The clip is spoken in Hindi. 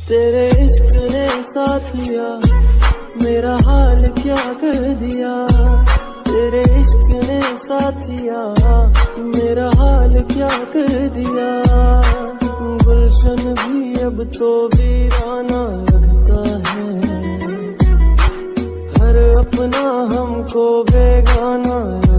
तेरे इश्क ने साथिया मेरा हाल क्या कर दिया। तेरे इश्क ने साथिया मेरा हाल क्या कर दिया। गुलशन भी अब तो वीराना लगता है, हर अपना हमको बेगाना